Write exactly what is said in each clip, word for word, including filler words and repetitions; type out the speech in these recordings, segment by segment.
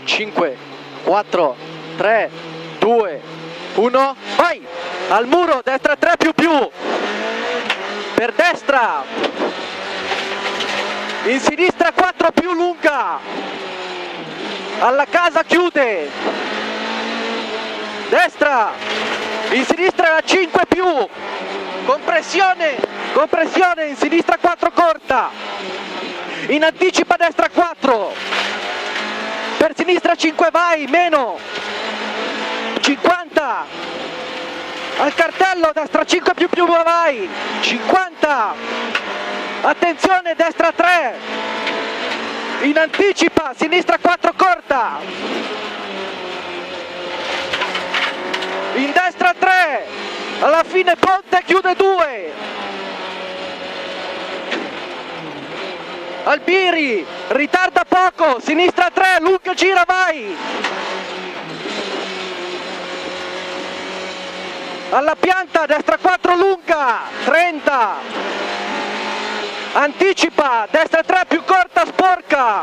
cinque, quattro, tre, due, uno, vai! Al muro, destra tre più più, per destra, in sinistra quattro più lunga, alla casa chiude, destra, in sinistra la cinque più, compressione, compressione, in sinistra quattro corta, in anticipa destra quattro, per sinistra cinque vai, meno, cinquanta, al cartello, destra cinque più più vai, cinquanta, attenzione, destra tre, in anticipa, sinistra quattro corta, in destra tre, alla fine ponte chiude due, Albiri, ritarda poco, sinistra tre, lunga gira vai, alla pianta, destra quattro lunga, trenta, anticipa, destra tre più corta, sporca,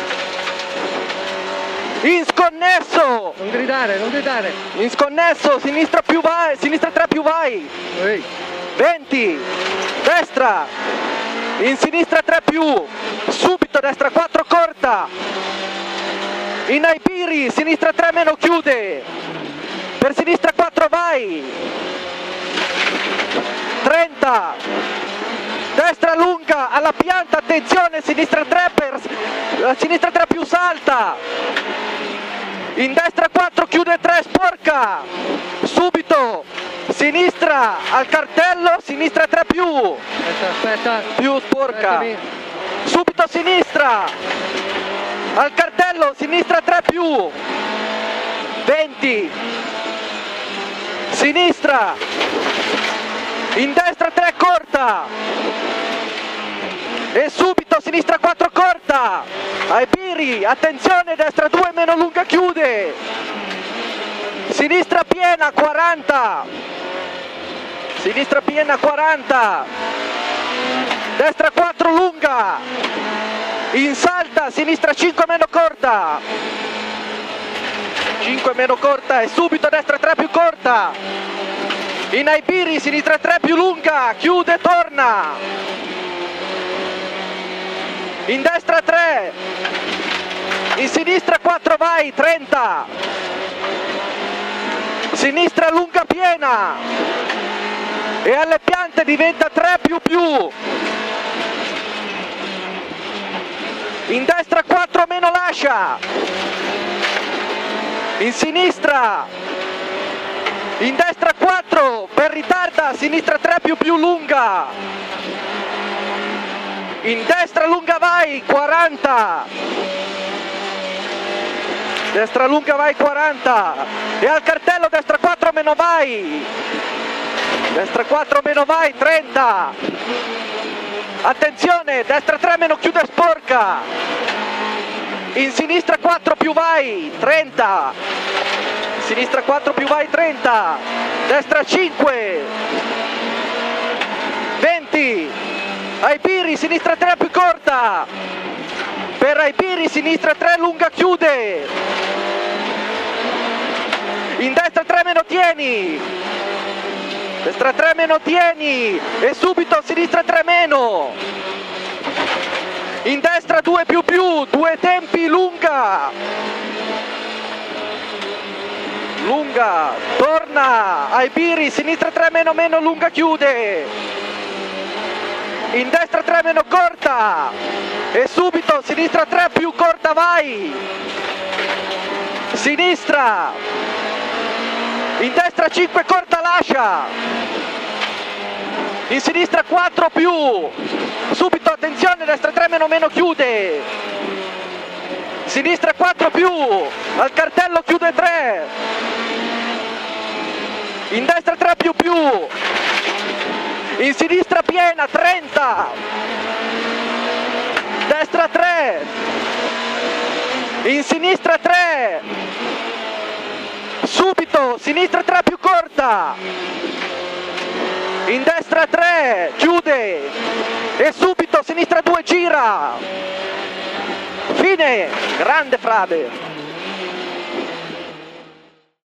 in sconnesso, Non gridare, non gridare. in sconnesso, sinistra più vai, sinistra tre più vai, Ehi. venti, destra, in sinistra tre più, subito destra quattro corta, in Aibiri, sinistra tre meno chiude, per sinistra quattro vai, trenta, destra lunga, alla pianta, attenzione, sinistra tre per, sinistra tre più salta, in destra quattro chiude tre, sporca, subito, sinistra al cartello, sinistra tre più, Aspetta, aspetta. più sporca, Aspettami. subito sinistra, al cartello, sinistra tre più, venti, sinistra, in destra tre corta, e subito sinistra quattro corta, Aibiri, attenzione, destra due meno lunga chiude, sinistra piena quaranta, sinistra piena quaranta, destra quattro lunga, in salta, sinistra cinque meno corta, cinque meno corta e subito destra tre più corta, in Aibiri, sinistra tre più lunga, chiude, torna, in destra tre, in sinistra quattro vai, trenta, sinistra lunga piena e alle piante diventa tre più più, in destra quattro meno lascia, in sinistra, in destra quattro per ritarda, sinistra tre più più lunga, in destra lunga vai, quaranta, destra lunga vai quaranta e al cartello destra quattro meno vai, destra quattro meno vai, trenta, attenzione, destra tre meno chiude sporca, in sinistra quattro più vai, trenta, sinistra quattro più vai, trenta, destra cinque, venti, Aibiri, sinistra tre più corta, per Aibiri, sinistra tre lunga chiude, in destra tre meno tieni, destra tre meno tieni e subito sinistra tre meno, in destra due più più, due tempi lunga, lunga, torna, Aibiri, sinistra tre meno meno lunga chiude, in destra tre meno corta e subito sinistra tre più corta vai, sinistra, in destra cinque corta lascia, in sinistra quattro più, subito attenzione, destra tre meno meno chiude, sinistra quattro più, al cartello chiude tre, in destra tre più più, in sinistra piena, trenta, destra tre, in sinistra tre, subito, sinistra tre più corta, in destra tre, chiude, e subito, sinistra due gira, fine, grande Frade.